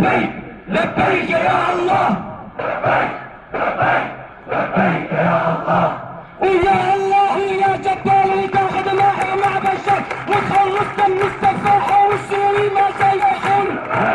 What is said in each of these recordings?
لبيك لبيك يا الله، لبيك لبيك لبيك يا الله. ويا الله يا جبار وتاخذ معي مع بشر وتخلصنا من السفاحة والسوري ما سيكون.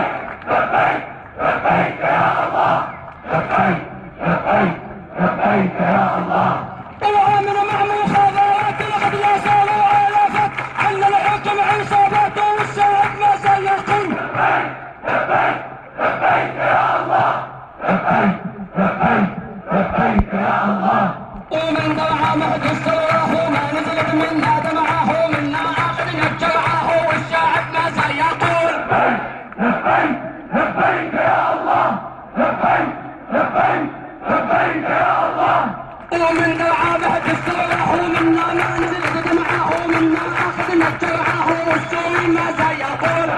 لبيك لبيك يا الله، لبيك لبيك لبيك يا الله. وآمن مع مخابرات الغد لا صاروا آلافات عنا الحكم عصاباته والشعب ما سيكون. لبيك لبيك لبيك يا الله، لبيك لبيك لبيك يا الله. ومن ضرع مهد الصراخ وما نزلت منها دمعه منا آخر نجرعه والشعب ما سيقول. لبيك لبيك يا الله، لبيك لبيك لبيك يا الله. ومن ضرع مهد الصراخ ومنا ما نزلت دمعه منا آخر نجرعه والسوري ما سيقول.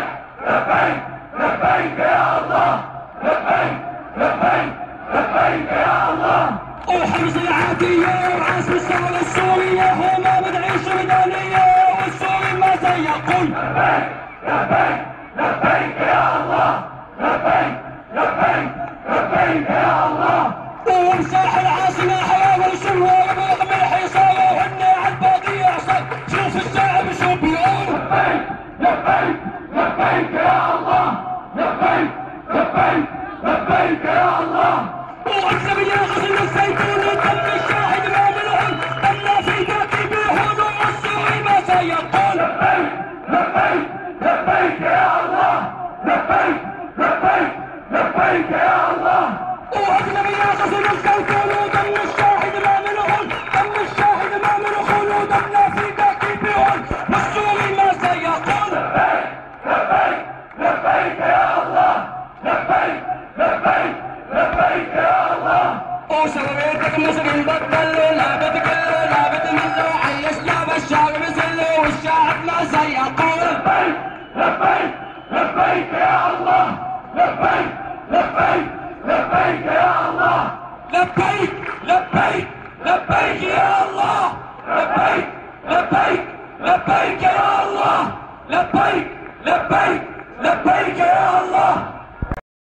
لبيك لبيك يا الله، لبيك لبيك لبيك يا الله. وحمص العادية وعاصم الثورة السورية هو ما بدعيش ميدانية والسوري ما سيقول. لبيك لبيك لبيك يا الله، لبيك لبيك لبيك يا الله. ومساح العاصمة حياة والشروع برغم الحصار وهن عالباقي يعصر. شوف الشعب شو بيقول. لبيك لبيك لبيك يا الله، لبيك لبيك لبيك يا الله. وأكسب يا غزل الزيتون دم الشاهد ما منهم دمنا في كاتب الهدوء والسوري ما سيقول. لبيك لبيك لبيك يا الله، لبيك لبيك لبيك يا الله. وأكسب يا غزل الزيتون دم الشاهد ما منهم دم الشاهد ما منهم ودمنا في كاتبهم والسوري ما سيقول. لبيك لبيك يا الله، لبيك لبيك لبيك يا الله. وشريتك مسلم بطلوا لابد كله لابد منه عيشنا بالشعب مثله والشعب ما سيقول. لبيك لبيك لبيك يا الله، لبيك لبيك لبيك يا الله. لبيك لبيك لبيك يا الله، لبيك لبيك لبيك يا الله، لبيك لبيك لبيك يا الله.